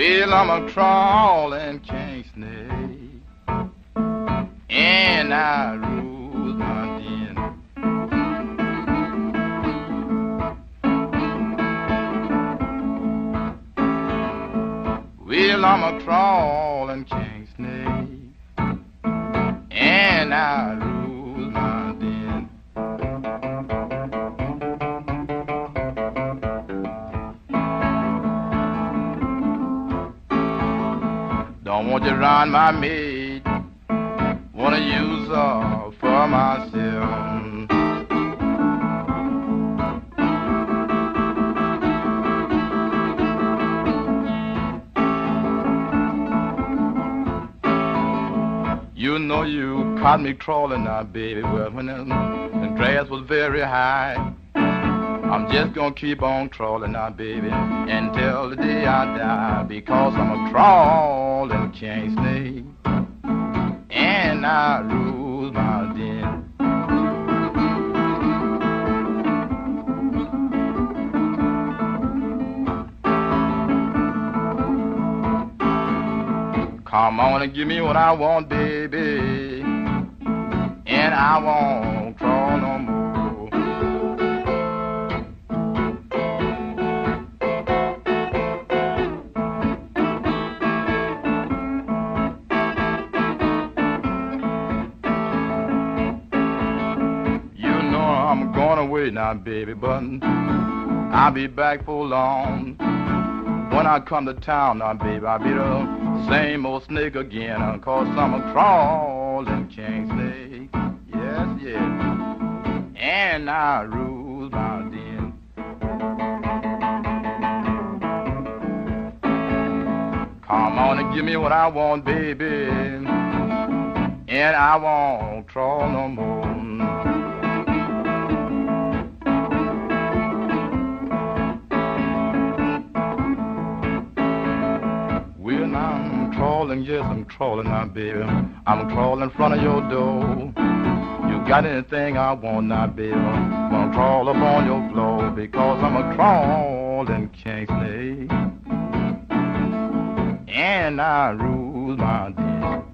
Well, I'm a crawling king snake, and I rule my den. Well, I'm a crawling king snake, and I rule my den. Don't want to run my maid, wanna use her for myself. You know you caught me crawling now, baby, well, when the grass was very high. I'm just gonna keep on crawling now, baby, until the day I die, because I'm a crawling king snake, and I rule my den. Come on and give me what I want, baby, and I won't crawl no more. I'm going away now, baby, but I'll be back for long. When I come to town now, baby, I'll be the same old snake again, 'cause I'm a crawling king snake, yes, yes, and I rule my den. Come on and give me what I want, baby, and I won't crawl no more. Well, I'm crawling, yes, I'm crawling now, baby. I'm crawling in front of your door. You got anything I want now, baby? I'm gonna crawl up on your floor, because I'm a crawling king snake, and I rule my den.